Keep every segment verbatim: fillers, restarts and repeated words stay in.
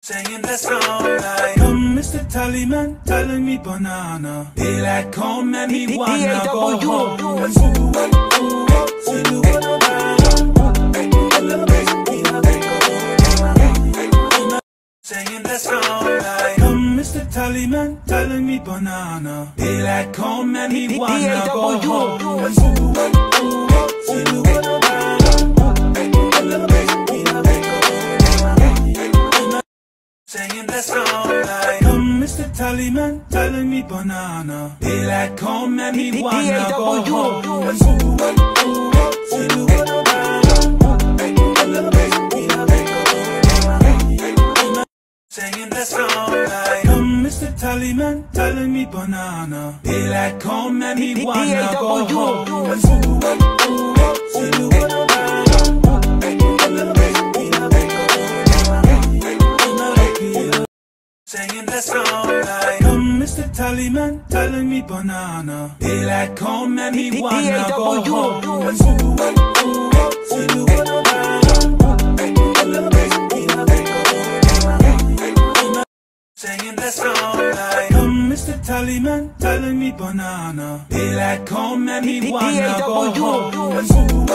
Singing the song like come Mister Tallyman, telling me banana. They like come and me wanna go home. Singing the song like come Mister Tallyman, telling me banana. They like come and me wanna go home. Singing the song like come Mister Tallyman, telling me banana. They like come and me wanna go home. Singing the song like come Mister Tallyman, telling me banana. They like come and me wanna go home. Singing the song like come Mister Tallyman, telling me banana. They like come and me wanna go home. Singing the song like come Mister Tallyman, telling me banana. They like come and me wanna go home.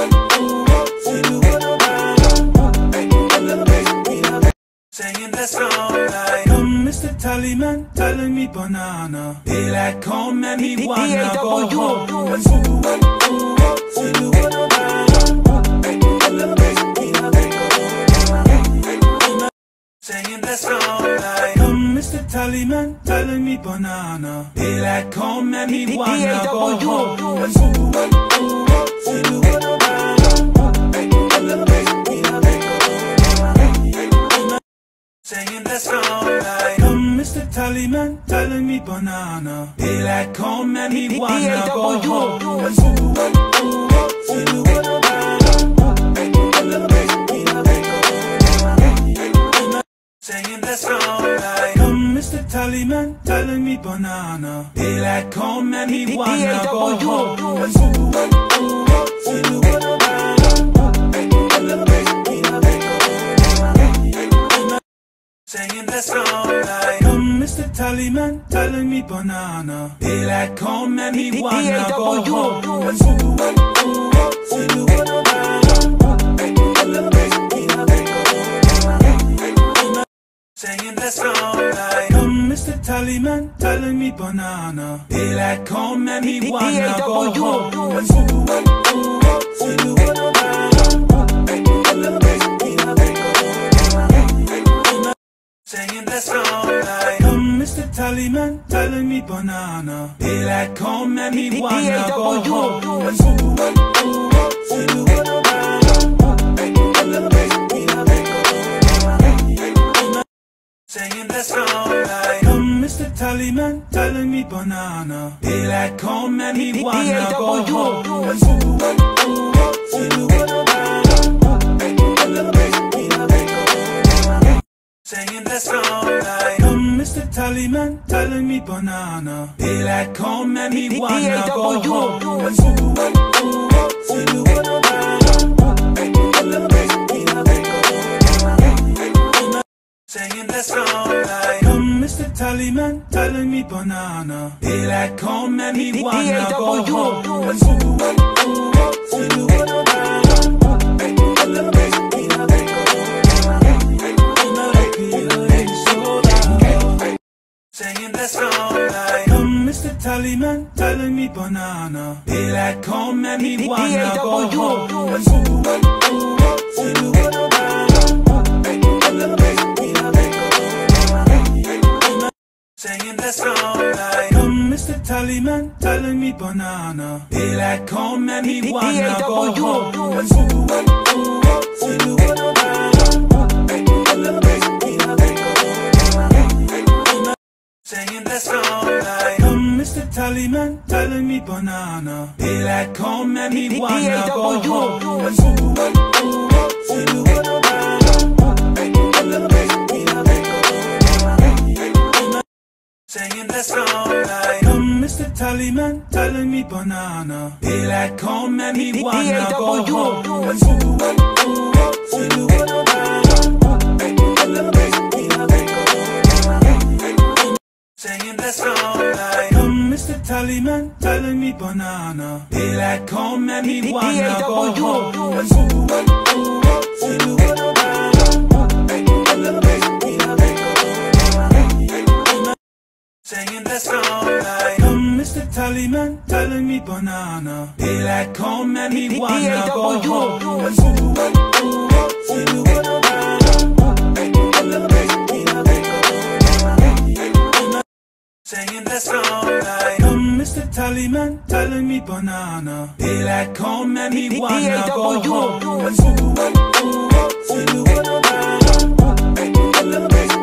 Singing the song like come Mister Tallyman, telling me banana. They like come and me wanna go home. Singing the song like come Mister Tallyman, telling me banana. They like come and me wanna go home. Singing the song like come Mister Tallyman, telling me banana. They like come and me wanna go home. Singing the song like come Mister Tallyman, telling me banana. They like come and me wanna go home. Singing the song like come Mister Tallyman, telling me banana. They like come and me wanna go home. Singing the song like come Mister Tallyman, telling me banana. They like come and me wanna go home. Singing the song like come Mister Tallyman, telling me banana. They like come and me wanna go home. Singing the song like come Mister Tallyman, telling me banana. They like come and me wanna go home. Singing the song like come Mister Tallyman, telling me banana. They like come and me wanna go home. Singing the song like come Mister Tallyman, telling me banana. They like come and me wanna go home. Singing the song like come Mister Tallyman, telling me banana. They like come and me wanna go home. Singing the song like come Mister Tallyman, telling me banana. They like come and me wanna go home. Singing the song like come Mister Tallyman, telling me banana. They like come and me wanna go home. Singing the song like come Mister Tallyman, telling me banana. They like come and me wanna go home. that song like, come Mister Tallyman, telling me banana. Daylight come and me wanna go home. Singing that song like, come Mister Tallyman, telling me banana. Daylight come and me wanna go home. Singing that song like, come Mister Tallyman, telling me banana. Daylight come and me wanna go home.